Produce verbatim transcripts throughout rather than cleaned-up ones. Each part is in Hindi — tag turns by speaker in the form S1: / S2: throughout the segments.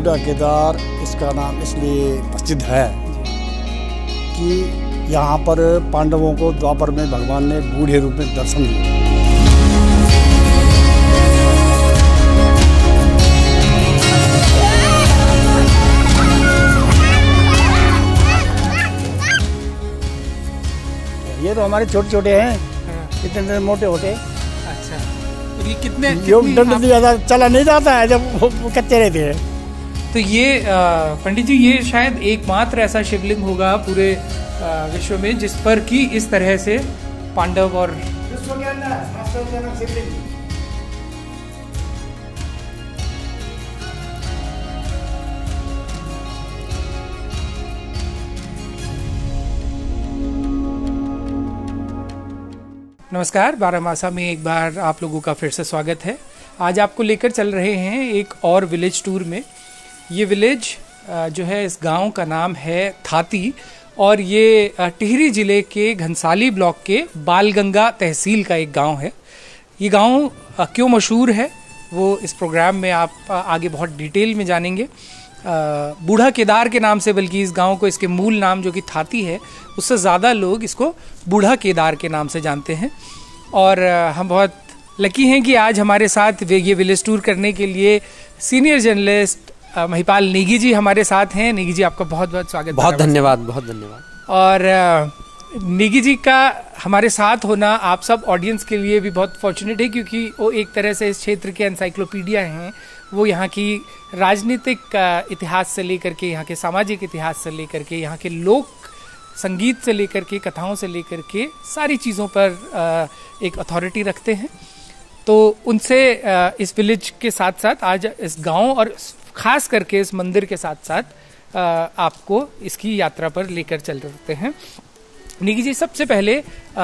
S1: बूढ़ा केदार इसका नाम इसलिए प्रसिद्ध है कि यहाँ पर पांडवों को द्वापर में भगवान ने बूढ़े रूप में दर्शन दिए। ये तो हमारे छोटे छोटे हैं, इतने इतने मोटे होते।
S2: अच्छा, तो ये कितने
S1: योग दंड दिया था, चला नहीं जाता है जब वो, वो कच्चे रहते हैं।
S2: तो ये पंडित जी, ये शायद एकमात्र ऐसा शिवलिंग होगा पूरे आ, विश्व में जिस पर कि इस तरह से पांडव और
S1: विश्व के अंदर शिवलिंग।
S2: नमस्कार, बारामासा में एक बार आप लोगों का फिर से स्वागत है। आज आपको लेकर चल रहे हैं एक और विलेज टूर में। ये विलेज जो है, इस गांव का नाम है थाती और ये टिहरी जिले के घनसाली ब्लॉक के बालगंगा तहसील का एक गांव है। ये गांव क्यों मशहूर है वो इस प्रोग्राम में आप आगे बहुत डिटेल में जानेंगे। बूढ़ा केदार के नाम से, बल्कि इस गांव को इसके मूल नाम जो कि थाती है उससे ज़्यादा लोग इसको बूढ़ा केदार के नाम से जानते हैं। और हम बहुत लकी हैं कि आज हमारे साथ ये विलेज टूर करने के लिए सीनियर जर्नलिस्ट महिपाल नेगी जी हमारे साथ हैं। नेगी जी, आपका बहुत बहुत स्वागत।
S3: बहुत धन्यवाद, बहुत धन्यवाद।
S2: और नेगी जी का हमारे साथ होना आप सब ऑडियंस के लिए भी बहुत फॉर्चुनेट है, क्योंकि वो एक तरह से इस क्षेत्र के एनसाइक्लोपीडिया हैं। वो यहाँ की राजनीतिक इतिहास से लेकर के, यहाँ के सामाजिक इतिहास से लेकर के, यहाँ के लोक संगीत से लेकर के, कथाओं से लेकर के सारी चीज़ों पर एक अथॉरिटी रखते हैं। तो उनसे इस विलेज के साथ साथ आज इस गांव और ख़ास करके इस मंदिर के साथ साथ आपको इसकी यात्रा पर लेकर चल रहे हैं। नेगी जी, सबसे पहले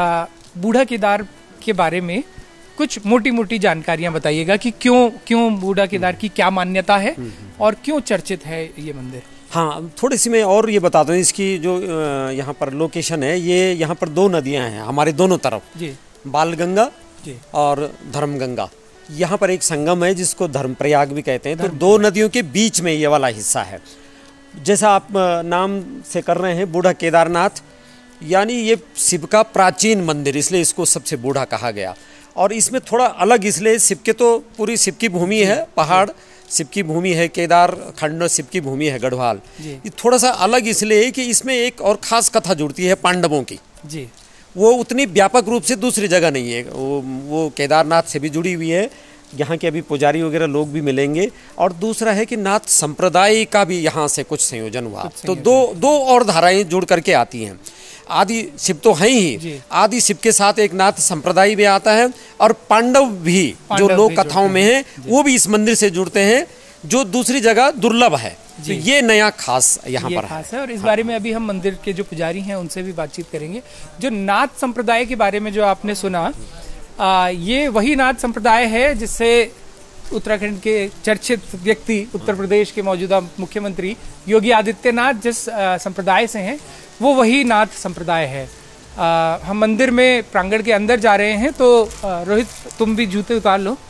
S2: बूढ़ा केदार के बारे में कुछ मोटी मोटी जानकारियां बताइएगा कि क्यों क्यों बूढ़ा केदार की क्या मान्यता है और क्यों चर्चित है ये मंदिर।
S3: हाँ, थोड़ी सी मैं और ये बताता हूँ। इसकी जो यहाँ पर लोकेशन है, ये यहाँ पर दो नदियाँ हैं हमारे दोनों तरफ जी, बालगंगा जी और धर्मगंगा। यहाँ पर एक संगम है जिसको धर्मप्रयाग भी कहते हैं। तो दो नदियों के बीच में ये वाला हिस्सा है। जैसा आप नाम से कर रहे हैं, बूढ़ा केदारनाथ, यानी ये शिव का प्राचीन मंदिर, इसलिए इसको सबसे बूढ़ा कहा गया। और इसमें थोड़ा अलग इसलिए, शिव के तो पूरी शिव की भूमि है, पहाड़ शिव की भूमि है, केदार खंड शिव की भूमि है, गढ़वाल। ये थोड़ा सा अलग इसलिए है कि इसमें एक और ख़ास कथा जुड़ती है पांडवों की जी। वो उतनी व्यापक रूप से दूसरी जगह नहीं है। वो वो केदारनाथ से भी जुड़ी हुई है, यहाँ के अभी पुजारी वगैरह लोग भी मिलेंगे। और दूसरा है कि नाथ संप्रदाय का भी यहाँ से कुछ संयोजन हुआ। तो दो दो और धाराएं जुड़ करके आती हैं। आदि शिव तो है ही, आदि शिव के साथ एक नाथ संप्रदाय भी आता है, और पांडव भी जो लोक कथाओं में है वो भी इस मंदिर से जुड़ते हैं, जो दूसरी जगह दुर्लभ है। तो ये नया खास यहाँ पर खास है।
S2: और इस बारे में अभी हम मंदिर के जो पुजारी हैं उनसे भी बातचीत करेंगे। जो नाथ संप्रदाय के बारे में जो आपने सुना, आ, ये वही नाथ संप्रदाय है जिससे उत्तराखंड के चर्चित व्यक्ति, उत्तर प्रदेश के मौजूदा मुख्यमंत्री योगी आदित्यनाथ जिस संप्रदाय से हैं, वो वही नाथ संप्रदाय है। आ, हम मंदिर में प्रांगण के अंदर जा रहे हैं। तो आ, रोहित, तुम भी जूते उतार लो।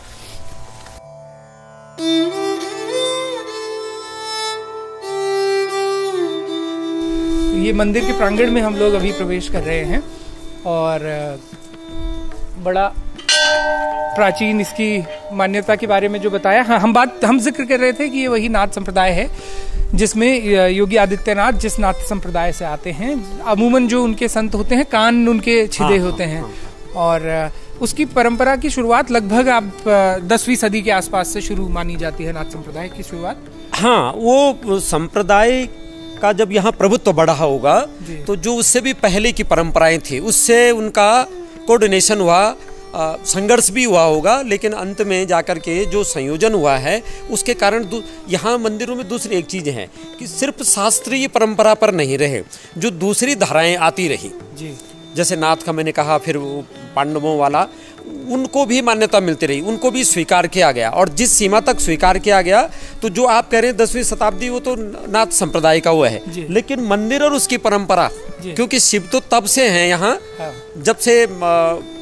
S2: ये मंदिर के प्रांगण में हम लोग अभी प्रवेश कर रहे हैं और बड़ा प्राचीन इसकी मान्यता के बारे में जो बताया, हाँ, हम बात हम जिक्र कर रहे थे कि ये वही नाथ संप्रदाय है जिसमें योगी आदित्यनाथ जिस नाथ संप्रदाय से आते हैं। अमूमन जो उनके संत होते हैं, कान उनके छिदे हाँ, होते हैं। हाँ, हाँ। और उसकी परंपरा की शुरुआत लगभग आप दसवीं सदी के आसपास से शुरू मानी जाती है, नाथ संप्रदाय की शुरुआत।
S3: हाँ, वो संप्रदाय का जब यहाँ प्रभुत्व बढ़ा होगा तो जो उससे भी पहले की परंपराएं थी उससे उनका कोऑर्डिनेशन हुआ, संघर्ष भी हुआ होगा, लेकिन अंत में जाकर के जो संयोजन हुआ है उसके कारण यहाँ मंदिरों में दूसरी एक चीज़ है कि सिर्फ शास्त्रीय परंपरा पर नहीं रहे, जो दूसरी धाराएं आती रही जी। जैसे नाथ का मैंने कहा, फिर वो पांडवों वाला, उनको भी मान्यता मिलती रही, उनको भी स्वीकार किया गया। और जिस सीमा तक स्वीकार किया गया, तो जो आप कह रहे हैं दसवीं शताब्दी, वो तो नाथ संप्रदाय का वो है, लेकिन मंदिर और उसकी परंपरा, क्योंकि शिव तो तब से हैं यहाँ, हाँ। जब से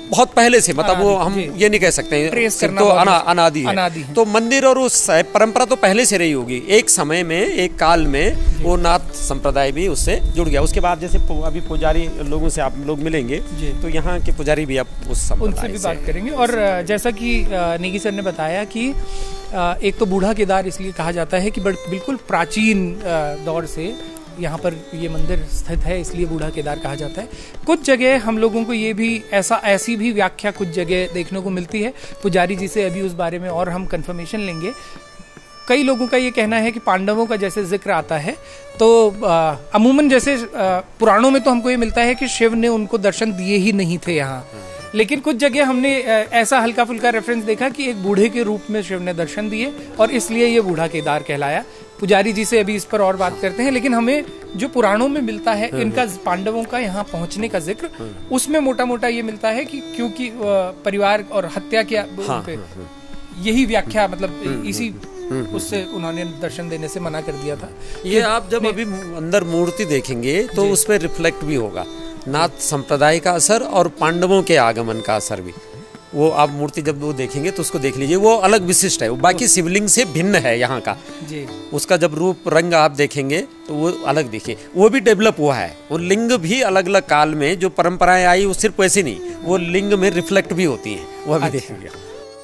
S3: बहुत पहले से, मतलब वो हम ये नहीं कह सकते हैं तो अना, अनादि है, अनादि है। तो मंदिर और उस परंपरा तो पहले से रही होगी। एक समय में, एक काल में वो नाथ संप्रदाय भी उससे जुड़ गया। उसके बाद जैसे अभी पुजारी लोगों से आप लोग मिलेंगे तो यहाँ के पुजारी भी आप उस
S2: उनसे भी बात करेंगे। और जैसा कि नेगी सर ने बताया कि एक तो बूढ़ा केदार इसलिए कहा जाता है कि बिल्कुल प्राचीन दौर से यहाँ पर ये मंदिर स्थित है, इसलिए बूढ़ा केदार कहा जाता है। कुछ जगह हम लोगों को ये भी ऐसा ऐसी भी व्याख्या कुछ जगह देखने को मिलती है। पुजारी जी से अभी उस बारे में और हम कंफर्मेशन लेंगे। कई लोगों का ये कहना है कि पांडवों का जैसे जिक्र आता है तो अमूमन जैसे आ, पुराणों में तो हमको ये मिलता है कि शिव ने उनको दर्शन दिए ही नहीं थे यहाँ, लेकिन कुछ जगह हमने ऐसा हल्का फुल्का रेफरेंस देखा कि एक बूढ़े के रूप में शिव ने दर्शन दिए और इसलिए ये बूढ़ा केदार कहलाया। पुजारी जी से अभी इस पर और बात करते हैं, लेकिन हमें जो पुराणों में मिलता है इनका पांडवों का यहाँ पहुँचने का जिक्र, उसमें मोटा मोटा ये मिलता है कि क्योंकि परिवार और हत्या के हाँ, पे यही व्याख्या, मतलब इसी उससे उन्होंने दर्शन देने से मना कर दिया था।
S3: ये आप जब अभी अंदर मूर्ति देखेंगे तो उस पर रिफ्लेक्ट भी होगा नाथ संप्रदाय का असर और पांडवों के आगमन का असर भी। वो आप मूर्ति जब वो देखेंगे तो उसको देख लीजिए, वो अलग विशिष्ट है, वो बाकी शिवलिंग से भिन्न है यहाँ का जी। उसका जब रूप रंग आप देखेंगे तो वो अलग देखिए, वो भी डेवलप हुआ है। वो लिंग भी अलग अलग काल में जो परंपराएं आई वो सिर्फ वैसे नहीं, वो लिंग में रिफ्लेक्ट भी होती हैं, वो भी देखेंगे।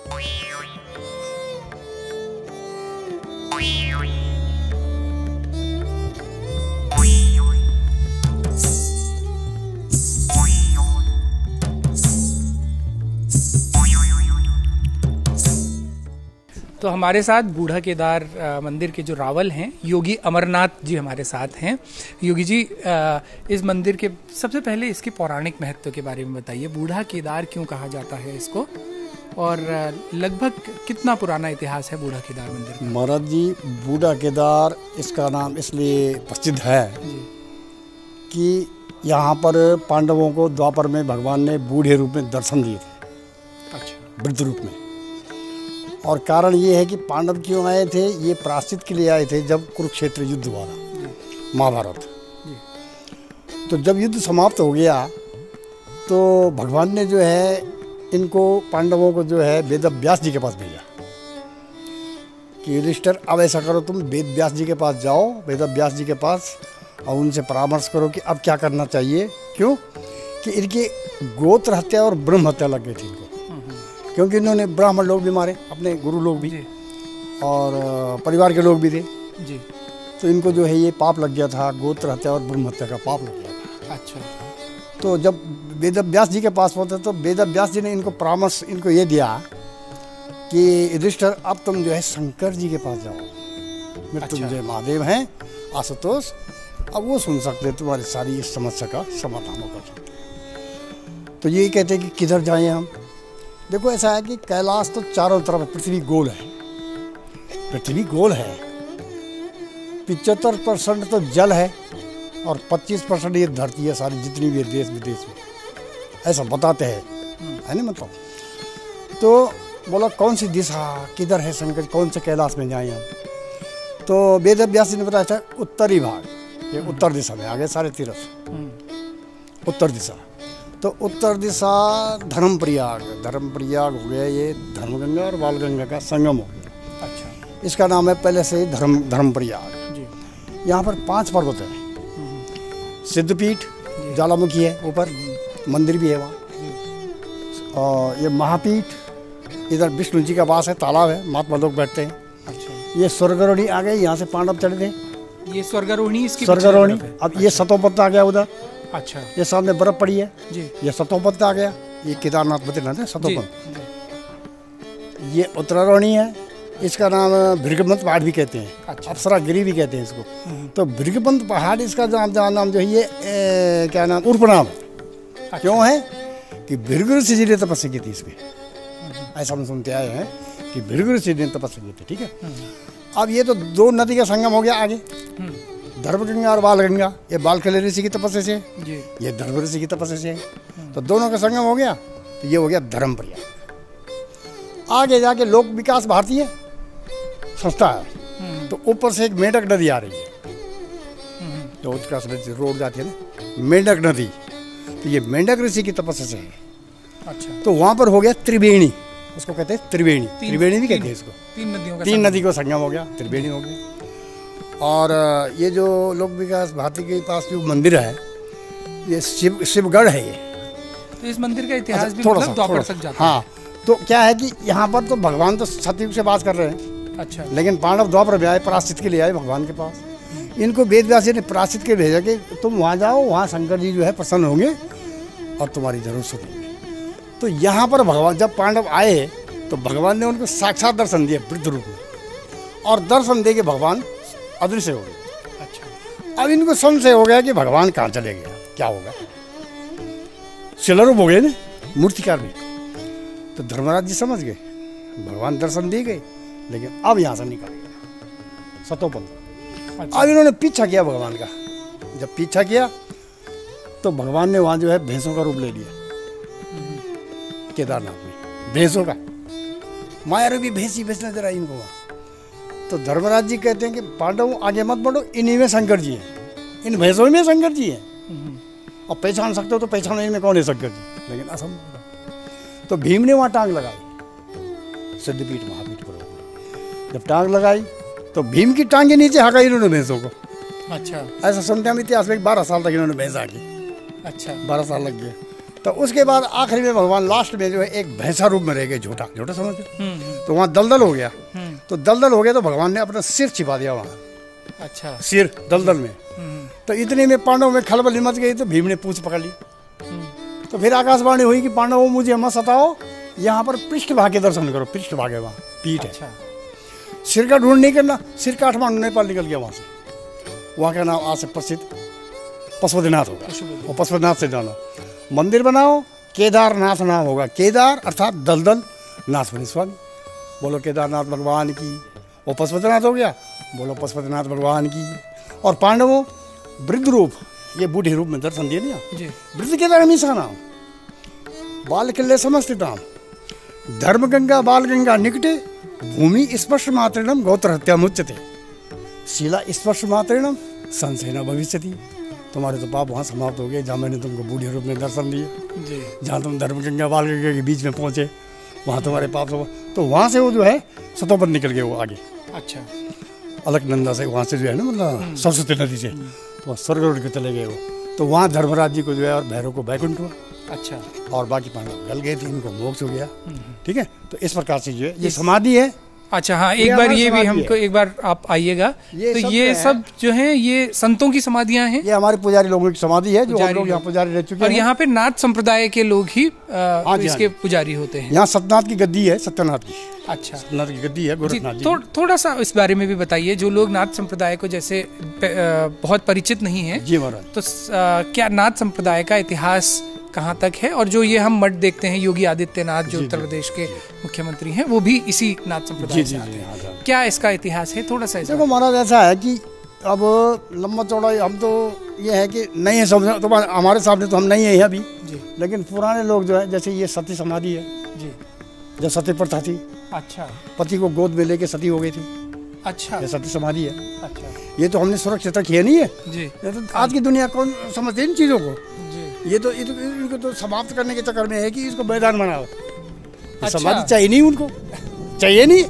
S2: तो हमारे साथ बूढ़ा केदार मंदिर के जो रावल हैं योगी अमरनाथ जी हमारे साथ हैं। योगी जी, इस मंदिर के सबसे पहले इसके पौराणिक महत्व के बारे में बताइए। बूढ़ा केदार क्यों कहा जाता है इसको, और लगभग कितना पुराना इतिहास है बूढ़ा केदार मंदिर?
S1: महाराज जी, बूढ़ा केदार इसका नाम इसलिए प्रसिद्ध है कि यहाँ पर पांडवों को द्वापर में भगवान ने बूढ़े रूप में दर्शन दिए थे। अच्छा। वृद्ध रूप में। और कारण ये है कि पांडव क्यों आए थे, ये प्रायश्चित के लिए आए थे जब कुरुक्षेत्र युद्ध हुआ था, महाभारत। तो जब युद्ध समाप्त हो गया तो भगवान ने जो है इनको, पांडवों को जो है वेद व्यास जी के पास भेजा कि युधिष्ठिर अब ऐसा करो, तुम वेद व्यास जी के पास जाओ, वेद व्यास जी के पास, और उनसे परामर्श करो कि अब क्या करना चाहिए। क्यों कि इनके गोत्र हत्या और ब्रह्म हत्या लग गई थी इनको, क्योंकि इन्होंने ब्राह्मण लोग भी मारे, अपने गुरु लोग भी और परिवार के लोग भी थे जी। तो इनको जो है ये पाप लग गया था, गोत्र हत्या और ब्रह्म हत्या का पाप लग गया था। अच्छा। तो जब वेद व्यास जी के पास पहुंचे तो वेद व्यास जी ने इनको परामर्श इनको ये दिया कि युधिष्ठिर अब तुम जो है शंकर जी के पास जाओ, मृत्युंजय महादेव हैं, आशुतोष, अब वो सुन सकते हैं तुम्हारी सारी इस समस्या का समाधान कर सकते। तो ये कहते हैं कि किधर जाएं हम। देखो ऐसा है कि कैलाश तो चारों तरफ, पृथ्वी गोल है, पृथ्वी गोल है, पिचहत्तर परसेंट तो जल है और पच्चीस परसेंट ये धरती है सारी, जितनी भी है देश विदेश में, ऐसा बताते हैं, है ना। मतलब तो बोला कौन सी दिशा, किधर है शंकर, कौन से कैलाश में जाएं हम। तो वेद व्यास जी ने बताया था उत्तरी भाग, ये उत्तर दिशा में आ गए सारे तीर्थ, उत्तर दिशा। तो उत्तर दिशा धर्म प्रयाग, धर्म प्रयाग हो गया, ये धर्मगंगा और बालगंगा का संगम हो गया। अच्छा। इसका नाम है पहले से ही धर्म धर्म प्रयाग जी। यहाँ पर पांच पर्वत हैं, सिद्धपीठ, ज्वालामुखी है ऊपर, मंदिर भी है वहाँ, और ये महापीठ, इधर विष्णु जी का वास है, तालाब है, महात्मा लोग बैठते हैं। अच्छा। ये स्वर्गारोहणी आ गए, यहाँ से पांडव चढ़े थे, ये स्वर्गारोहणी, इसकी स्वर्गारोहणी। अब ये सतोपत आ गया उधर। अच्छा। ये सामने बर्फ पड़ी है जी, ये सतोपंथ आ गया, ये केदारनाथ बद्रीनाथ है सतोपंथ। ये उत्तरारोहणी है, इसका नाम भृगुपंत पहाड़ भी कहते हैं। अच्छा। अप्सरा गिरी भी कहते हैं इसको। तो भृगुपंत पहाड़ इसका नाम नाम जो है ये ए, क्या नाम, उपनाम। अच्छा। क्यों है कि भृगु ऋषि जी ने तपस्या की थी इसमें, ऐसा हम सुनते आए हैं कि भृगु ऋषि ने तपस्या की थी। ठीक है। अब ये तो दो नदी का संगम हो गया आगे, धर्मगंगा और बालगंगा, ये बालखल ऋषि की तपस्या से, ये धर्म ऋषि की तपस्या से, तो दोनों का संगम हो गया, तो ये हो गया धर्म प्रयाग। आगे जाके लोक विकास भारतीय संस्था है, तो ऊपर से एक मेंढक नदी आ रही है, जो उत्कर्ष रोड जाती है ना, मेंढक नदी, तो ये मेंढक ऋषि की तपस्या से है।
S2: अच्छा।
S1: तो वहाँ पर हो गया त्रिवेणी, उसको कहते हैं त्रिवेणी, त्रिवेणी भी कहते हैं इसको,
S2: तीन नदियों का
S1: तीन नदी को संगम हो गया, त्रिवेणी हो गया। और ये जो लोक विकास भारती के पास जो मंदिर है, ये शिव शिवगढ़ है ये।
S2: तो इस मंदिर का इतिहास
S1: अच्छा,
S2: भी
S1: थोड़ा
S2: मतलब
S1: सा,
S2: द्वापर
S1: थोड़ा
S2: तक जाता
S1: हाँ, तो क्या है कि यहाँ पर तो भगवान तो सतयुग से बात कर रहे हैं।
S2: अच्छा।
S1: लेकिन पांडव द्वापर में आए, प्रायश्चित के लिए आए भगवान के पास। इनको वेद व्यास जी ने प्रायश्चित के भेजा कि तुम वहाँ जाओ, वहाँ शंकर जी जो है प्रसन्न होंगे और तुम्हारी जरूर सुनेंगे। तो यहाँ पर भगवान जब पांडव आए तो भगवान ने उनको साक्षात दर्शन दिया वृद्ध रूप में, और दर्शन दे के भगवान अदृश्य हो गए।
S2: अच्छा।
S1: अब इनको संशय हो गया कि भगवान कहाँ चले गए, क्या होगा, शिलारूप हो गए ना मूर्तिकार भी। तो धर्मराज जी समझ गए भगवान दर्शन दे गए, लेकिन अब यहाँ से निकल गया सतोपन।
S2: अच्छा।
S1: अब इन्होंने पीछा किया भगवान का। जब पीछा किया तो भगवान ने वहाँ जो है भैंसों का रूप ले लिया, केदारनाथ में भैंसों का, माया रूपी भैंसी भैंस नजर आई इनको वहाँ। तो धर्मराज जी कहते हैं कि पांडव आगे मत बढ़ो, इन्हीं में शंकर जी हैं, इन भैंसों में शंकर जी हैं, और पहचान सकते हो तो पहचानो इनमें कौन है शंकर जी, लेकिन असंभव। तो भीम ने वहाँ टांग लगाई, सिद्धपीठ महापीठ पर। जब टांग लगाई तो भीम की टांग के नीचे हका इन्होंने भैंसों को।
S2: अच्छा।
S1: ऐसा सुनते हम इतिहास में, बारह साल तक इन्होंने भैंस आकी।
S2: अच्छा।
S1: बारह साल लग गए। तो उसके बाद आखिरी में भगवान लास्ट में जो है एक भैंसा रूप में रह गए, झूठा झूठा समझ गए। तो वहाँ दलदल हो गया। तो दलदल हो गया तो भगवान ने अपना सिर छिपा दिया वहाँ।
S2: अच्छा।
S1: सिर दलदल में। तो इतने में पांडवों में खलबली मच गई, तो भीम ने पूंछ पकड़ ली। तो फिर आकाशवाणी हुई कि पांडवों मुझे मत सताओ, यहाँ पर पृष्ठ भाग के दर्शन करो। पृष्ठ भाग है वहाँ, पीठ है।
S2: अच्छा।
S1: सिर का ढूंढ नहीं करना, सिर काठमांडू नेपाल निकल गया वहाँ से। वहाँ का नाम आज से प्रसिद्ध पशुपतिनाथ होगा, और पशुपतिनाथ से जाना मंदिर बनाओ, केदारनाथ नाम होगा। केदार अर्थात दलदल, नाथ बनी स्वामी। बोलो केदारनाथ भगवान की। वो पशुपतिनाथ हो गया, बोलो पशुपतिनाथ भगवान की। और पांडवों वृद्ध रूप, ये बूढ़े रूप में दर्शन दिए ना
S2: जी।
S1: वृद्ध केदार हमेशा नाम, बाल किल्ले समस्थिताम, धर्म गंगा बाल गंगा निकटे, भूमि स्पर्श मात्रेणम गोत्र हत्या मुच्यते, शिला स्पर्श मात्रेणम संशय न भविष्यति। तुम्हारे तो पाप वहाँ समाप्त हो गए जहाँ मैंने तुमको बूढ़े रूप में दर्शन दिए जी। जहाँ तुम धर्म गंगा बाल गंगा के बीच में पहुँचे, वहाँ तुम्हारे पाप सब। तो वहाँ से वो जो है सतोपन निकल गए वो आगे।
S2: अच्छा।
S1: अलकनंदा से, वहाँ से जो है ना मतलब सरस्वती नदी से, तो वहाँ स्वर्ग उड़ के चले गए वो। तो वहाँ धर्मराज जी को जो है और भैरव को बैकुंठ हुआ।
S2: अच्छा।
S1: और बाकी पांडव गल गए थे, इनको मोक्ष हो गया। ठीक है। तो इस प्रकार से जो है ये समाधि है।
S2: अच्छा। हाँ, एक बार ये भी हमको एक बार आप आइएगा। तो ये सब जो है ये संतों की समाधियां हैं।
S1: ये हमारे पुजारी लोगों की समाधि है, जो हम लोग यहाँ पुजारी रह चुके हैं।
S2: और यहाँ पे नाथ संप्रदाय के लोग ही आ, इसके पुजारी होते हैं।
S1: यहाँ सत्यनाथ की गद्दी है, सत्यनाथ की।
S2: अच्छा।
S1: सत्यनाथ की गद्दी है, गोरखनाथ जी।
S2: थो, थोड़ा सा इस बारे में भी बताइए, जो लोग नाथ संप्रदाय को जैसे बहुत परिचित नहीं है
S1: जी महाराज,
S2: तो क्या नाथ संप्रदाय का इतिहास कहाँ तक है? और जो ये हम मठ देखते हैं योगी आदित्यनाथ जो उत्तर प्रदेश के मुख्यमंत्री हैं, वो भी इसी नाथ संप्रदाय से आते हैं। क्या इसका इतिहास है? थोड़ा सा
S1: देखो महाराज, ऐसा है कि अब लंबा चौड़ा हम तो ये है कि नहीं है समझ, तो हमारे सामने तो हम नहीं है अभी, लेकिन पुराने लोग जो है, जैसे ये सती समाधि है जी, जब सती प्रथा थी। अच्छा। पति को गोद में लेके सती हो गई थी। अच्छा। ये सती समाधि है। अच्छा। ये तो हमने सुरक्षित रखी है नहीं है जी। तो आज की दुनिया कौन समझते है इन चीजों को जी। ये तो ये तो इनको तो समाप्त करने के चक्कर में है कि इसको मैदान बनाओ। अच्छा। समाधि चाहिए नहीं, उनको चाहिए नहीं।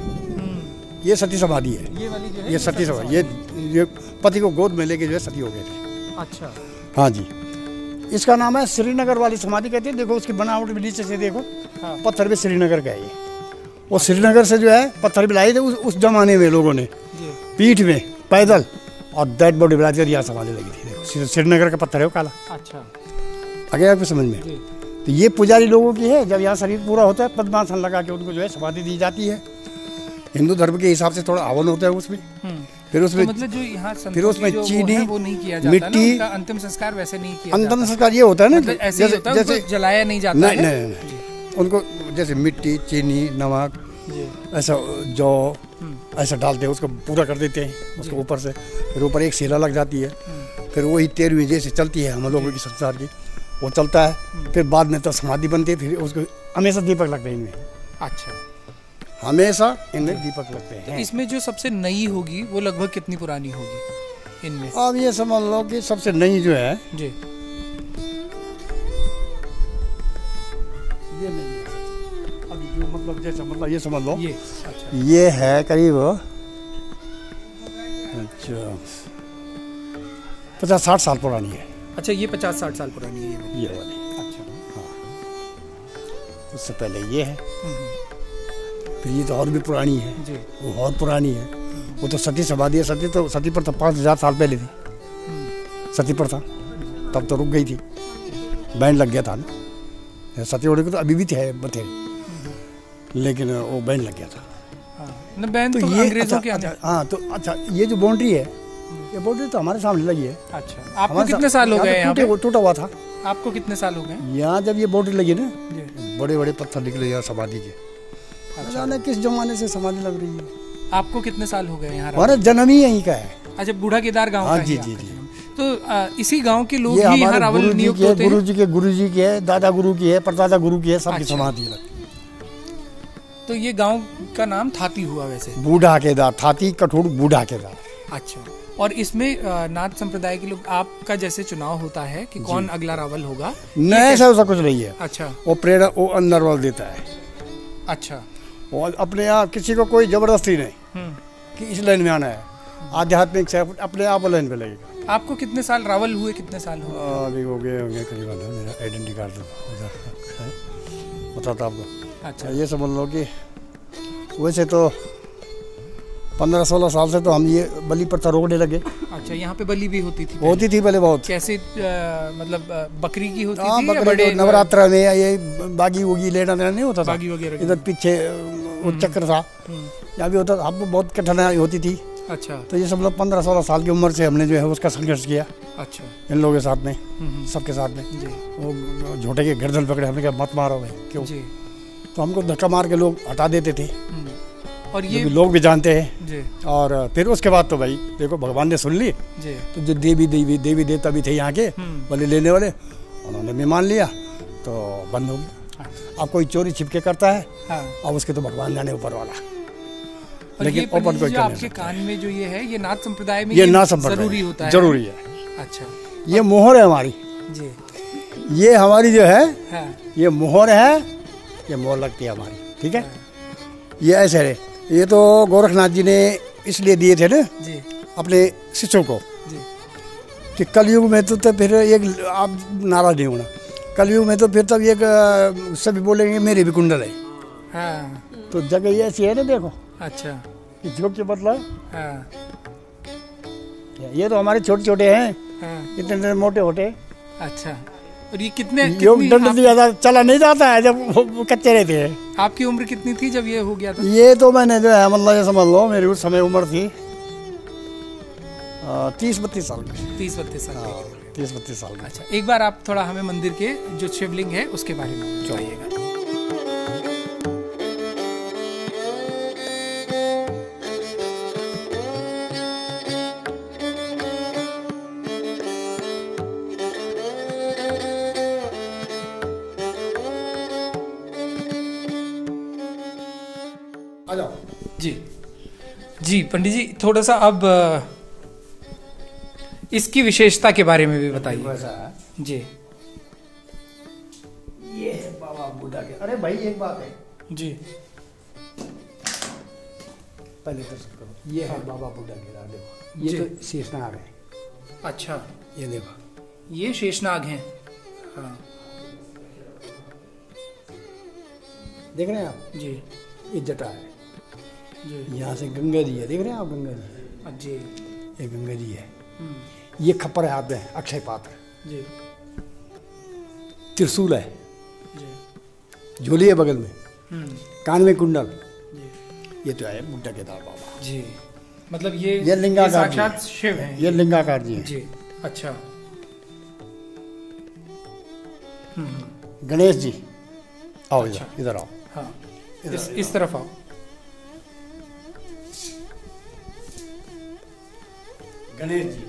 S1: ये सती समाधि है, ये वाली जो है, ये सती समाधि। ये ये पति को गोद में लेके जो है सती हो गए थे। अच्छा। हाँ जी। इसका नाम है श्रीनगर वाली समाधि कहते हैं। देखो उसकी बनावट भी नीचे से देखो। हाँ। पत्थर भी श्रीनगर का है ये। वो श्रीनगर से जो है पत्थर भी लाए थे उस, उस जमाने में लोगों ने पीठ में पैदल, और डेड बॉडी बना कर यहाँ समाधि लगी थी। देखो श्रीनगर का पत्थर है वो काला। अच्छा। आगे आपको समझ में। तो ये पुजारी लोगों की है। जब यहाँ शरीर पूरा होता है पद्मासन लगा के उनको जो है समाधि दी जाती है। हिंदू धर्म के हिसाब से थोड़ा हवन होता है उसमें। फिर उसमें
S2: तो मतलब जो यहाँ
S1: फिर उसमें चीनी,
S2: वो नहीं किया जाता, मिट्टी, अंतिम संस्कार वैसे नहीं किया जाता।
S1: अंतिम संस्कार ये होता है ना,
S2: मतलब ऐसे जैसे, होता जैसे जलाया नहीं जाता
S1: नहीं, है। नहीं, नहीं, नहीं। उनको जैसे मिट्टी, चीनी, नमक, ऐसा जौ ऐसा डालते हैं, उसको पूरा कर देते हैं उसके ऊपर से। फिर ऊपर एक शिला लग जाती है। फिर वही तेरहवीं जैसे चलती है हम लोगों की संसार की, वो चलता है। फिर बाद में तो समाधि बनती है। फिर उसको हमेशा दीपक लगते हैं इनमें। अच्छा। हमेशा इनमें दीपक लगते हैं।
S2: तो इसमें जो सबसे नई होगी वो लगभग कितनी पुरानी होगी इनमें?
S1: अब ये समझ लो कि सबसे नई जो है जी, ये नहीं है अभी जो मतलब जैसे मतलब ये समझ लो
S2: ये अच्छा
S1: ये है करीब अच्छा पचास साठ साल पुरानी है।
S2: अच्छा ये पचास साठ साल पुरानी है ये
S1: ये वाली।
S2: अच्छा
S1: हाँ उससे पहले ये है, फिर ये तो और भी पुरानी है
S2: जी
S1: वो और पुरानी है। वो तो सती समाधि है। सती तो सती पर तो पाँच हजार साल पहले थी सती पर था तब तो रुक गई थी बैंड लग गया था ना। सती होने को तो अभी भी थे बथे लेकिन वो बैंड लग गया था।
S2: न बैन तो,
S1: तो ये
S2: अंग्रेजों के
S1: अच्छा,
S2: आने।
S1: हाँ तो अच्छा ये जो बाउंड्री है ये बाउंड्री तो हमारे सामने लगी है।
S2: अच्छा आपको कितने साल हो गए यहाँ पे?
S1: टूटा हुआ था।
S2: आपको कितने साल हो गए
S1: यहाँ जब ये बाउंड्री लगी ना
S2: जी
S1: बड़े बड़े पत्थर निकले यहाँ समाधि के। अच्छा ना किस जमाने से समाधि लग रही है।
S2: आपको कितने साल हो गए यहाँ?
S1: हमारा जन्म ही यहीं का है।
S2: अच्छा बूढ़ा केदार गाँव
S1: हाँ
S2: का
S1: जी
S2: ही
S1: जी
S2: आपका
S1: जी।
S2: जन्म। तो आ, इसी गांव के लोग
S1: ये
S2: ही यहाँ
S1: हमारे
S2: रावल
S1: गुरु जी
S2: नियुक्त
S1: के
S2: होते
S1: गुरु
S2: हैं?
S1: जी के गुरु जी की है, दादा गुरु की है, परदादा गुरु की है, सबकी
S2: अच्छा।
S1: समाधि है।
S2: तो ये गांव का नाम थाती हुआ वैसे?
S1: बूढ़ा केदार थाती कठोर बूढ़ा केदार।
S2: अच्छा और इसमें आ, नाथ संप्रदाय के लोग आपका जैसे चुनाव होता है कि कौन अगला रावल होगा?
S1: नहीं ऐसा ऐसा कुछ नहीं है।
S2: अच्छा
S1: वो प्रेरणा वो अंदर वाल देता है।
S2: अच्छा
S1: वो अपने आप किसी को कोई जबरदस्ती नहीं
S2: हम्म
S1: कि इस लाइन में आना है। आध्यात्मिक से अपने आप लाइन पे लगेगा।
S2: आपको कितने साल रावल हुए? कितने साल हुए?
S1: अभी हो गए होंगे करीब मेरा आइडेंटिटी कार्ड बताता आपको।
S2: अच्छा
S1: ये समझ लो कि वैसे तो पंद्रह सोलह साल से तो हम ये बलि प्रथा रोकने लगे।
S2: अच्छा यहाँ पे बलि भी होती थी?
S1: होती थी पहले बहुत।
S2: कैसे आ, मतलब आ, बकरी की होती
S1: हाँ
S2: थी या
S1: बकरे
S2: बड़े
S1: तो नवरात्र में ये बागी वोगी लेना देना नहीं होता था।
S2: बागी वगैरह की?
S1: इधर पीछे वो चक्र था यहाँ भी होता था। हमको बहुत कठिनाई होती थी।
S2: अच्छा
S1: तो ये सब लोग पंद्रह सोलह साल की उम्र से हमने जो है उसका संघर्ष किया
S2: अच्छा
S1: इन लोगों के साथ में सबके साथ में।
S2: जी
S1: वो झोटे के गर्दन पकड़े हमने कहा मत मारो भाई क्यों।
S2: जी
S1: तो हमको धक्का मार के लोग हटा देते थे।
S2: और
S1: ये
S2: ये
S1: लोग भी जानते हैं।
S2: जी
S1: और फिर उसके बाद तो भाई देखो भगवान ने सुन ली।
S2: जी
S1: तो जो देवी देवी देवी देवता भी थे यहाँ के बलि लेने वाले उन्होंने भी मान लिया तो बंद हो गया। अब कोई चोरी छिपके करता है
S2: हाँ
S1: अब उसके तो भगवान जाने ऊपर वाला।
S2: और
S1: लेकिन
S2: ये
S1: ओपन
S2: पंडित
S1: कोई
S2: जी
S1: कर नहीं
S2: आपके
S1: सकता।
S2: कान में जो ये है ये नाथ संप्रदाय में
S1: ये ना संप्रदाय
S2: जरूरी होता है?
S1: जरूरी है।
S2: अच्छा
S1: ये मोहर है हमारी।
S2: जी
S1: ये हमारी जो है
S2: हाँ
S1: ये मोहर है। ये मोहर लगती है हमारी ठीक है। ये ऐसे है ये तो गोरखनाथ जी ने इसलिए दिए थे ना
S2: जी
S1: अपने शिष्यों को
S2: जी
S1: कि कलयुग में तो, तो फिर एक आप नाराज नहीं होना। कलयुग में तो फिर तब एक सभी बोलेंगे मेरे भी कुंडल है।
S2: हाँ
S1: तो जगह ये ऐसी है ना देखो
S2: अच्छा
S1: कि झोंक के मतलब
S2: हाँ
S1: ये तो हमारे छोटे छोटे हैं
S2: हाँ
S1: इतने इतने मोटे मोटे।
S2: अच्छा और ये कितने
S1: योग
S2: कितनी
S1: दंड
S2: आप,
S1: दिया था चला नहीं जाता है जब वो- वो कच्चे रहते हैं।
S2: आपकी उम्र कितनी थी जब ये हो गया था?
S1: ये तो मैंने जो है मतलब ये समझ लो मेरी उस समय उम्र थी तीस बत्तीस साल की।
S2: तीस बत्तीस साल की।
S1: तीस बत्तीस साल का।
S2: अच्छा एक बार आप थोड़ा हमें मंदिर के जो शिवलिंग है उसके बारे में बताइएगा।
S1: आ जाओ।
S2: जी जी पंडित जी थोड़ा सा अब अ, इसकी विशेषता के बारे में भी बताइए।
S1: वैसा है
S2: जी
S1: ये है बाबा बूढ़ा के। अरे भाई एक बात है
S2: जी
S1: पहले तो करो ये है बाबा बूढ़ा के। देखो ये
S2: जी।
S1: तो शेषनाग है।
S2: अच्छा
S1: ये देखो
S2: ये शेषनाग हैं। हाँ
S1: देख रहे हैं आप
S2: जी
S1: ये जटा है।
S2: जी
S1: यहाँ से गंगा जी है देख रहे हैं आप गंगा जी।
S2: जी
S1: ये गंगा जी है।
S2: हम्म,
S1: ये खप्पर है हाथ में अक्षय पात्र।
S2: जी
S1: त्रिशूल है
S2: जी
S1: झोली है बगल में
S2: हम्म,
S1: कान में कुंडल।
S2: जी
S1: ये तो है बुड्ढा केदार बाबा।
S2: जी मतलब ये
S1: ये लिंगाकार जी
S2: साक्षात शिव हैं।
S1: ये लिंगाकार जी है।
S2: जी अच्छा
S1: गणेश जी आओ
S2: अच्छा।
S1: इधर इधर आओ।
S2: हाँ इस, इस तरफ आओ।
S1: गणेश जी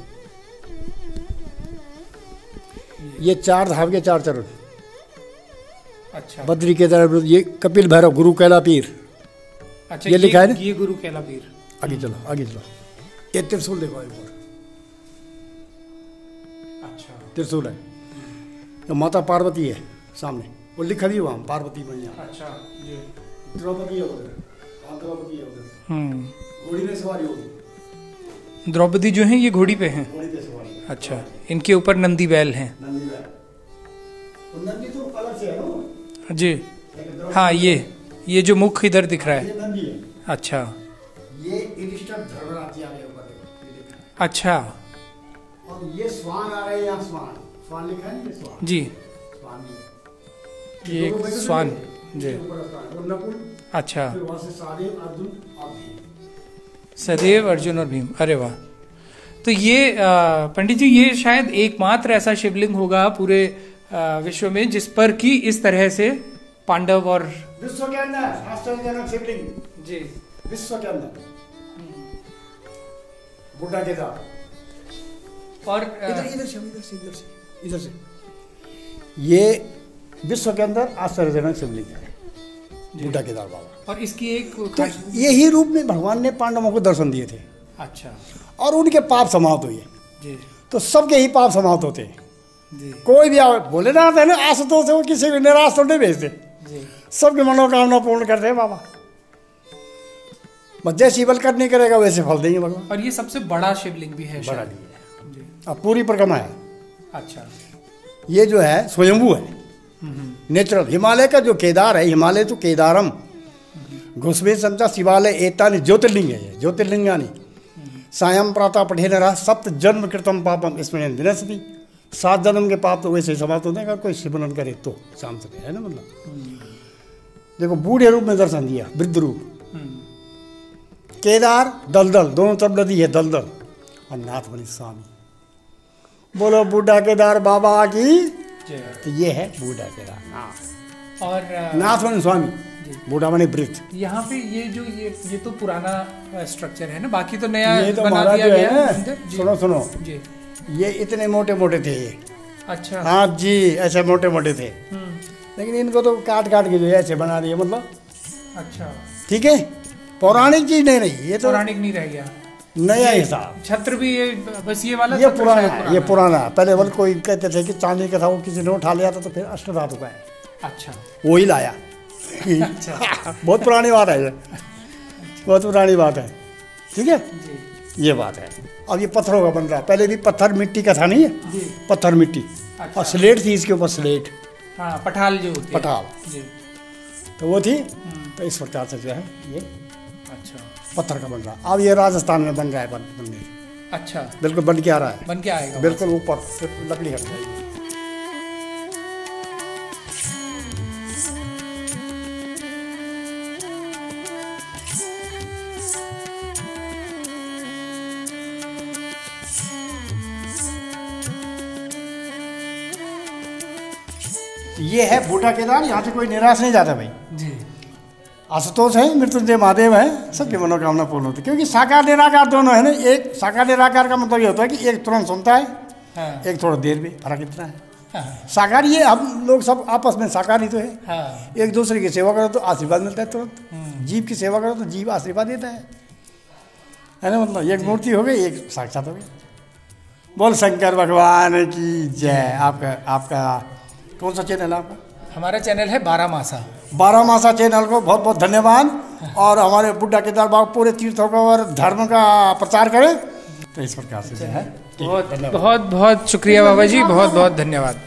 S1: ये चार धाम के चार चरण।
S2: अच्छा
S1: बद्री के तरफ ये कपिल भैरव गुरु कैला पीर।
S2: अच्छा
S1: ये लिखा है ना?
S2: ये गुरु कैला पीर।
S1: आगे चलो आगे चलो। ये त्रिशूल देखो एक बार
S2: अच्छा
S1: त्रिशूल है। तो माता पार्वती है सामने वो लिखा भी वहाँ पार्वती मैया।
S2: अच्छा जी।
S1: द्रौपदी है उधर, हाँ द्रौपदी है उधर।
S2: हम्म।
S1: घोड़ी में सवारी होगी।
S2: द्रौपदी जो है ये घोड़ी पे हैं।
S1: घोड़ी पे सवारी।
S2: अच्छा, इनके ऊपर नंदी बैल हैं।
S1: नंदी बैल। और नंदी तो अलग से है ना?
S2: जी। हाँ, ये ये जो मुख इधर दिख रहा है।
S1: ये नंदी है।
S2: अच्छा।
S1: ये युधिष्ठिर धर्मराज आ गए ऊपर।
S2: अच्छा।
S1: और ये स्वान आ रहे हैं यहाँ, स्वान स्वान लिखा है ना, ये स्वान
S2: जी।
S1: स्वान
S2: ये एक स्वान जी।
S1: नकुल।
S2: अच्छा।
S1: फिर वहाँ से सहदेव, अर्जुन और भीम।
S2: सदैव, अर्जुन और भीम। अरे वाह। तो ये आ, पंडित जी, ये शायद एकमात्र ऐसा शिवलिंग होगा पूरे आ, विश्व में जिस पर कि इस तरह से पांडव और
S1: विश्व के अंदर आश्चर्यजनक शिवलिंग
S2: जी,
S1: विश्व के अंदर बुढ़ा केदार।
S2: और
S1: इधर इधर से इधर से इधर से इधर से ये विश्व के अंदर आश्चर्यजनक शिवलिंग है बुढ़ा केदार बाबा।
S2: और इसकी एक
S1: तो यही रूप में भगवान ने पांडवों को दर्शन दिए थे।
S2: अच्छा
S1: और उनके पाप समाप्त हुए
S2: जी।
S1: तो सबके ही पाप समाप्त होते हैं
S2: जी।
S1: कोई भी बोले ना है ना आशुतोष से वो किसी को निराश तो नहीं भेजते
S2: जी।
S1: सबकी मनोकामना पूर्ण करते हैं बाबा। बस जैसी बल करनी करेगा वैसे फल देंगे भगवान।
S2: और ये सबसे बड़ा शिवलिंग भी है
S1: बड़ा
S2: शायद।
S1: भी
S2: जी।
S1: है। अब पूरी परिक्रमा है।
S2: अच्छा।
S1: ये जो है स्वयंभू है, नेचुरल। हिमालय का जो केदार है, हिमालय तो केदारम घुसबे समझा शिवालय एतानि ज्योतिर्लिंग है, ये ज्योतिर्लिंगानी सायं प्रातः पठे नरः सप्त जन्म कृतम पापम इसमें विनश्यति। सात जन्म के पाप तो वैसे ही समाप्त होते हैं अगर कोई शिवनन करे तो शाम से, है ना। मतलब देखो बूढ़े रूप में दर्शन दिया, वृद्ध रूप। केदार दलदल, दोनों तरफ नदी है दलदल। और नाथ बनी स्वामी। बोलो बूढ़ा केदार बाबा की। तो ये है बूढ़ा केदार नाथ।
S2: और
S1: नाथ बनी स्वामी, बूढ़ा बनी वृद्ध।
S2: यहाँ पे ये जो ये ये तो पुराना स्ट्रक्चर है ना, बाकी तो नया
S1: ये तो
S2: बना
S1: महाराज
S2: दिया
S1: जो
S2: गया
S1: है
S2: है
S1: ना,
S2: मंदिर। जी।
S1: सुनो सुनो
S2: जी।
S1: ये इतने मोटे मोटे थे ये।
S2: अच्छा।
S1: हाँ जी, ऐसे मोटे मोटे थे।
S2: हम्म।
S1: लेकिन इनको तो काट काट के जो है ऐसे बना दिए, मतलब
S2: अच्छा।
S1: ठीक है। पौराणिक चीज नहीं रही ये तो,
S2: पौराणिक नहीं रह गया।
S1: नया हिसाब।
S2: छत्र भी ये बस ये वाला
S1: ये
S2: छत्र
S1: पुराना
S2: शायद
S1: है, ये पुराना है। पहले बल कोई कहते थे कि चांदी का था, वो किसी ने उठा लिया था तो फिर अष्टधातु का है,
S2: अच्छा।
S1: वो ही लाया।
S2: अच्छा।
S1: बहुत पुरानी बात है ये, बहुत पुरानी बात है। ठीक है,
S2: जी।
S1: ये बात है। अब ये पत्थरों का बन रहा है, पहले भी पत्थर मिट्टी का था, नहीं है
S2: जी।
S1: पत्थर मिट्टी।
S2: अच्छा।
S1: और स्लेट थी इसके ऊपर, स्लेट
S2: हाँ, पठाल जो होती है।
S1: पठाल।
S2: जी।
S1: तो वो थी। तो इस प्रकार से जो है ये
S2: अच्छा।
S1: पत्थर का बन रहा है। अब ये राजस्थान में बन रहा है मंदिर।
S2: अच्छा।
S1: बिल्कुल बन के आ रहा है,
S2: बन के आएगा
S1: बिल्कुल ऊपर सिर्फ लकड़ी हट जाएगी। ये है बूढ़ा केदार। यहाँ से कोई निराश नहीं जाता भाई
S2: जी।
S1: आशुतोष है, मृत्युंजय महादेव है, सबकी मनोकामना पूर्ण होती है। क्योंकि साकार निराकार दोनों है ना। एक साकार निराकार का मतलब ये होता है कि एक तुरंत सुनता है,
S2: हाँ।
S1: एक थोड़ा देर में। फर्क इतना है।
S2: हाँ।
S1: साकार ये हम लोग सब आपस में साकार ही तो है।
S2: हाँ।
S1: एक दूसरे की सेवा करो तो आशीर्वाद मिलता है तुरंत। जीव की सेवा करो तो जीव आशीर्वाद देता है, है ना। मतलब एक मूर्ति हो गई, एक साक्षात हो गई। बोल शंकर भगवान की जय। आपका आपका कौन सा चैनल है आपका?
S2: हमारा चैनल है बारह मासा।
S1: बारह मासा चैनल को बहुत बहुत धन्यवाद। और हमारे बुढ़ा केदार बाबा पूरे तीर्थों का और धर्म का प्रचार करें। तो इस प्रकार से जो है
S2: बहुत बहुत बहुत शुक्रिया बाबा जी, बहुत बहुत धन्यवाद।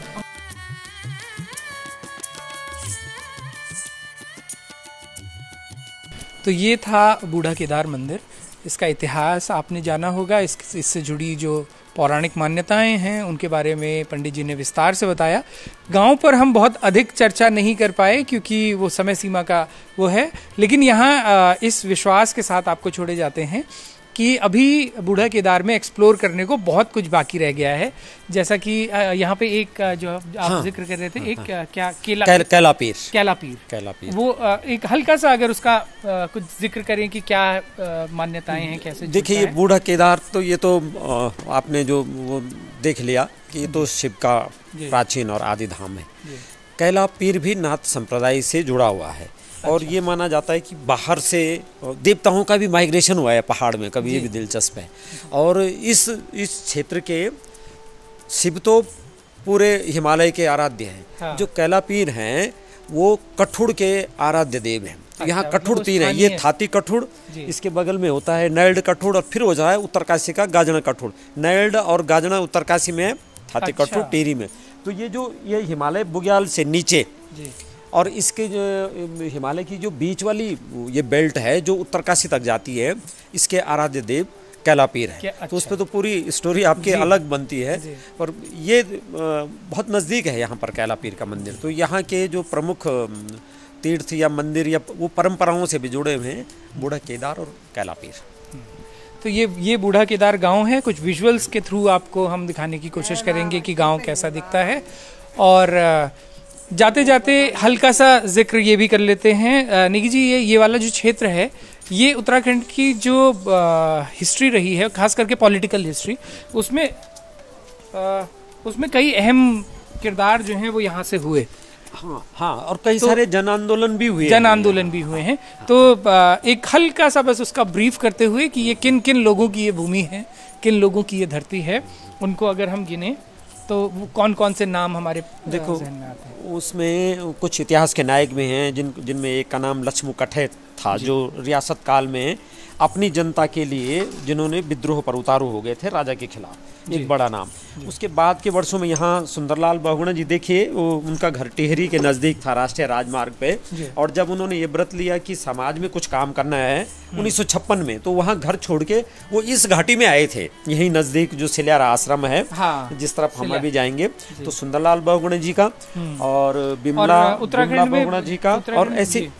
S2: तो ये था बूढ़ा केदार मंदिर। इसका इतिहास आपने जाना होगा। इस इससे जुड़ी जो पौराणिक मान्यताएं हैं उनके बारे में पंडित जी ने विस्तार से बताया। गांव पर हम बहुत अधिक चर्चा नहीं कर पाए क्योंकि वो समय सीमा का वो है, लेकिन यहाँ इस विश्वास के साथ आपको छोड़े जाते हैं कि अभी बूढ़ा केदार में एक्सप्लोर करने को बहुत कुछ बाकी रह गया है। जैसा कि यहाँ पे एक जो आप हाँ, जिक्र कर रहे थे, एक हाँ, क्या केला
S3: कैल, कैलापीर
S2: कैलापीर
S3: कैलापीर
S2: वो एक हल्का सा अगर उसका कुछ जिक्र करें कि क्या मान्यताएं हैं, कैसे।
S3: देखिए, ये बूढ़ा केदार तो ये तो आपने जो वो देख लिया कि ये तो शिव का प्राचीन और आदि धाम है। कैलापीर भी नाथ संप्रदाय से जुड़ा हुआ है। अच्छा। और ये माना जाता है कि बाहर से देवताओं का भी माइग्रेशन हुआ है पहाड़ में, कभी ये भी दिलचस्प है। और इस इस क्षेत्र के शिव तो पूरे हिमालय के आराध्य हैं। हाँ। जो कैलापीर हैं वो कठुड़ के आराध्य देव हैं। तो यहाँ
S2: अच्छा,
S3: कठुड़ तीन है, ये थाती कठुड़, इसके बगल में होता है नैल्ड कठुड़, और फिर हो जाए उत्तरकाशी का गाजना कठुड़। नैल्ड और गाजना उत्तरकाशी में है, थाती अच्छा। कठुड़ टिहरी में। तो ये जो ये हिमालय बुग्याल से नीचे जी। और इसके जो हिमालय की जो बीच वाली ये बेल्ट है जो उत्तरकाशी तक जाती है, इसके आराध्य देव कैलापीर है। अच्छा। तो उस पर तो पूरी स्टोरी आपके अलग बनती है, पर ये बहुत नज़दीक है यहाँ पर कैलापीर का मंदिर। तो यहाँ के जो प्रमुख तीर्थ या मंदिर या वो परंपराओं से भी जुड़े हुए हैं, बूढ़ा केदार और कैलापीर।
S2: तो ये ये बूढ़ा केदार गांव है। कुछ विजुअल्स के थ्रू आपको हम दिखाने की कोशिश करेंगे कि गांव कैसा दिखता है, और जाते जाते हल्का सा जिक्र ये भी कर लेते हैं निकी जी, ये ये वाला जो क्षेत्र है ये उत्तराखंड की जो हिस्ट्री रही है, खास करके पॉलिटिकल हिस्ट्री, उसमें आ, उसमें कई अहम किरदार जो हैं वो यहाँ से हुए।
S3: हाँ हाँ, और कई तो, सारे जन आंदोलन भी हुए
S2: जन आंदोलन भी हुए हैं। तो एक हल्का सा बस उसका ब्रीफ करते हुए कि ये किन किन लोगों की ये भूमि है, किन लोगों की ये धरती है, उनको अगर हम गिने तो वो कौन कौन से नाम हमारे
S3: देखो में आते हैं। उसमें कुछ इतिहास के नायक भी हैं, जिन जिनमें एक का नाम लक्ष्मू कठे था, जो रियासत काल में अपनी जनता के लिए जिन्होंने विद्रोह पर उतारू हो गए थे राजा के खिलाफ, एक बड़ा नाम। उसके बाद के वर्षों में यहाँ सुंदरलाल बहुगुणा जी देखिए, वो उनका घर टिहरी के नज़दीक था, राष्ट्रीय राजमार्ग पे। और जब उन्होंने ये व्रत लिया कि समाज में कुछ काम करना है उन्नीस सौ छप्पन में, तो वहाँ घर छोड़ के वो इस घाटी में आए थे, यही नज़दीक जो सिल्यारा आश्रम है, हाँ, जिस तरफ हम अभी जाएंगे। तो सुंदरलाल बहुगुणा जी का और बिमला बहुगुणा जी का, और ऐसे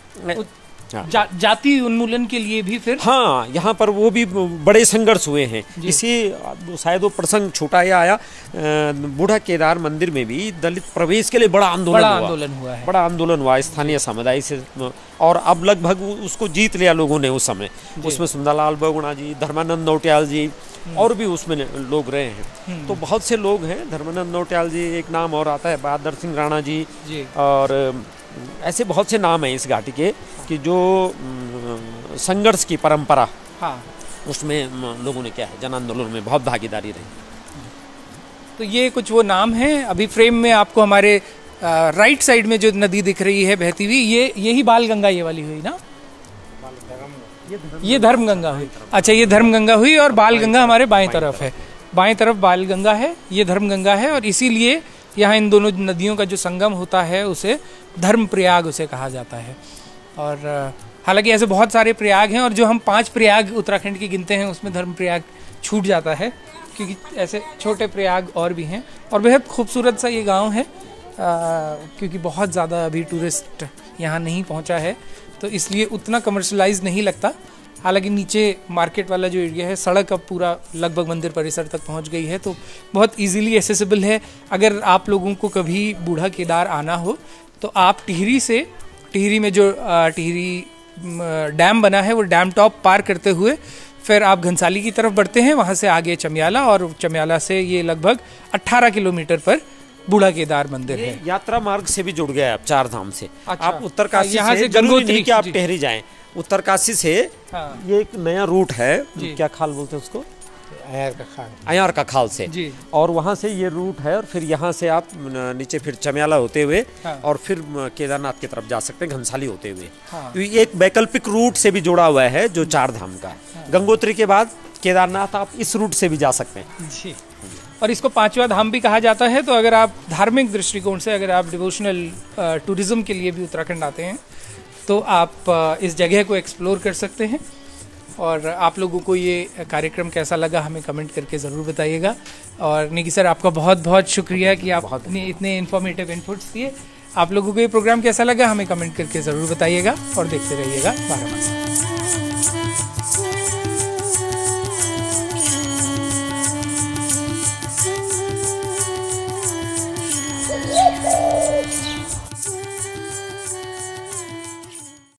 S2: जा, जाति उन्मूलन के लिए भी फिर
S3: हाँ यहाँ पर वो भी बड़े संघर्ष हुए हैं। इसी शायद वो प्रसंग छोटा या आया, बूढ़ा केदार मंदिर में भी दलित प्रवेश के लिए बड़ा आंदोलन
S2: बड़ा
S3: हुआ,
S2: आंदोलन हुआ है।
S3: बड़ा आंदोलन हुआ स्थानीय समुदाय से, और अब लगभग उसको जीत लिया लोगों ने उस समय। उसमें सुंदरलाल बहुगुणा जी, धर्मानंद नौटियाल जी और भी उसमें लोग रहे हैं। तो बहुत से लोग हैं, धर्मानंद नौटियाल जी एक नाम और आता है, बहादुर सिंह राणा जी, और ऐसे बहुत से नाम हैं इस घाटी के कि जो संघर्ष की परंपरा, हाँ, उसमें लोगों ने क्या है जन आंदोलन में बहुत भागीदारी रही।
S2: तो ये कुछ वो नाम हैं। अभी फ्रेम में आपको हमारे आ, राइट साइड में जो नदी दिख रही है बहती हुई, ये यही बाल गंगा ये वाली हुई ना, ये धर्म गंगा हुई। अच्छा, ये धर्म गंगा हुई और बाल गंगा हमारे बाएं तरफ है, बाएं तरफ बाल गंगा है, ये धर्म गंगा है। और इसीलिए यहाँ इन दोनों नदियों का जो संगम होता है उसे धर्म प्रयाग उसे कहा जाता है। और हालांकि ऐसे बहुत सारे प्रयाग हैं, और जो हम पांच प्रयाग उत्तराखंड के गिनते हैं उसमें धर्म प्रयाग छूट जाता है, क्योंकि ऐसे छोटे प्रयाग और भी हैं। और बेहद खूबसूरत सा ये गांव है, आ, क्योंकि बहुत ज़्यादा अभी टूरिस्ट यहाँ नहीं पहुँचा है, तो इसलिए उतना कमर्शलाइज नहीं लगता। हालांकि नीचे मार्केट वाला जो एरिया है, सड़क अब पूरा लगभग मंदिर परिसर तक पहुंच गई है, तो बहुत इजीली एसेसिबल है। अगर आप लोगों को कभी बूढ़ा केदार आना हो तो आप टिहरी से, टिहरी में जो टिहरी डैम बना है वो डैम टॉप पार करते हुए फिर आप घनसाली की तरफ बढ़ते हैं, वहाँ से आगे चमियाला, और चमियाला से ये लगभग अट्ठारह किलोमीटर पर बूढ़ा केदार मंदिर है।
S3: यात्रा मार्ग से भी जुड़ गया आप चार धाम से। अच्छा, आप उत्तरकाशी यहाँ से जरूरी नहीं कि आप टिहरी जाएं, उत्तरकाशी से हाँ। ये एक नया रूट है, क्या खाल बोलते हैं उसको, अयार का खाल, अयार का खाल से जी। और वहाँ से ये रूट है, और फिर यहाँ से आप नीचे फिर चमियाला होते हुए हाँ। और फिर केदारनाथ की तरफ जा सकते हैं घनसाली होते हुए। हाँ। तो एक वैकल्पिक रूट से भी जुड़ा हुआ है जो चार धाम का। हाँ। गंगोत्री के बाद केदारनाथ आप इस रूट से भी जा सकते हैं
S2: जी। और इसको पांचवा धाम भी कहा जाता है। तो अगर आप धार्मिक दृष्टिकोण से, अगर आप डिवोशनल टूरिज्म के लिए भी उत्तराखंड आते हैं तो आप इस जगह को एक्सप्लोर कर सकते हैं। और आप लोगों को ये कार्यक्रम कैसा लगा हमें कमेंट करके ज़रूर बताइएगा। और निकी सर, आपका बहुत बहुत शुक्रिया कि आप अपने इतने इन्फॉर्मेटिव इनपुट्स दिए। आप लोगों को ये प्रोग्राम कैसा लगा हमें कमेंट करके ज़रूर बताइएगा, और देखते रहिएगा बारहमासी।